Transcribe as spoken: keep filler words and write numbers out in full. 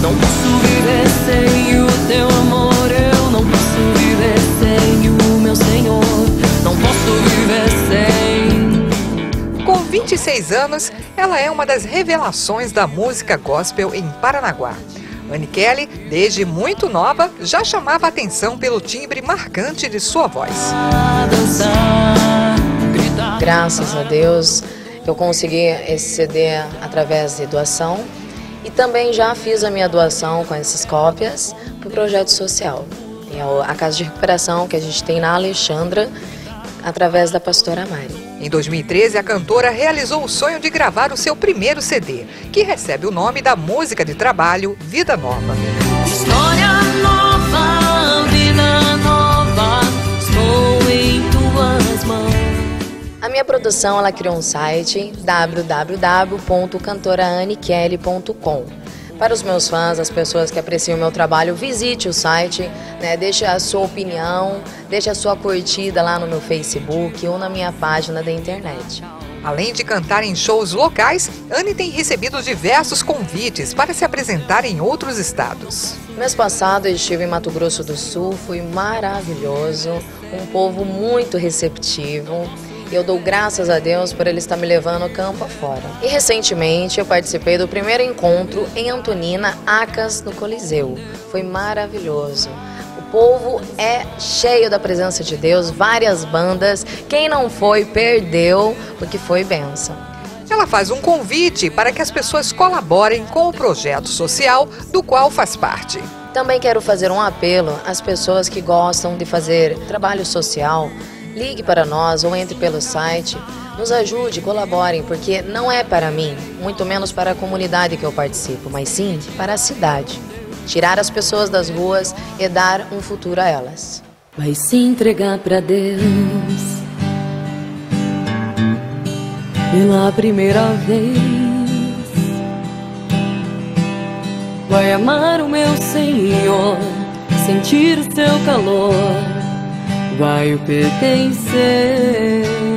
Não posso viver sem o teu amor, eu não posso viver sem o meu Senhor, não posso viver sem. Com vinte e seis anos, ela é uma das revelações da música gospel em Paranaguá. Annie Kelly, desde muito nova, já chamava a atenção pelo timbre marcante de sua voz. Graças a Deus, eu consegui esse C D através de doação e também já fiz a minha doação com essas cópias para o projeto social. É a Casa de Recuperação que a gente tem na Alexandra, através da pastora Mari. Em dois mil e treze, a cantora realizou o sonho de gravar o seu primeiro C D, que recebe o nome da música de trabalho Vida Nova. História nova, vida nova, estou em tuas mãos. A minha produção, ela criou um site, w w w ponto cantora annie kelly ponto com. Para os meus fãs, as pessoas que apreciam o meu trabalho, visite o site, né? Deixe a sua opinião, deixe a sua curtida lá no meu Facebook ou na minha página da internet. Além de cantar em shows locais, Annie tem recebido diversos convites para se apresentar em outros estados. Mês passado eu estive em Mato Grosso do Sul, foi maravilhoso, um povo muito receptivo. Eu dou graças a Deus por ele estar me levando campo afora. E recentemente eu participei do primeiro encontro em Antonina, Acas, no Coliseu. Foi maravilhoso. O povo é cheio da presença de Deus, várias bandas. Quem não foi, perdeu, porque foi bênção. Ela faz um convite para que as pessoas colaborem com o projeto social do qual faz parte. Também quero fazer um apelo às pessoas que gostam de fazer trabalho social. Ligue para nós ou entre pelo site, nos ajude, colaborem, porque não é para mim, muito menos para a comunidade que eu participo, mas sim para a cidade. Tirar as pessoas das ruas e dar um futuro a elas. Vai se entregar para Deus pela primeira vez. Vai amar o meu Senhor, sentir o seu calor. Vai o pertencer.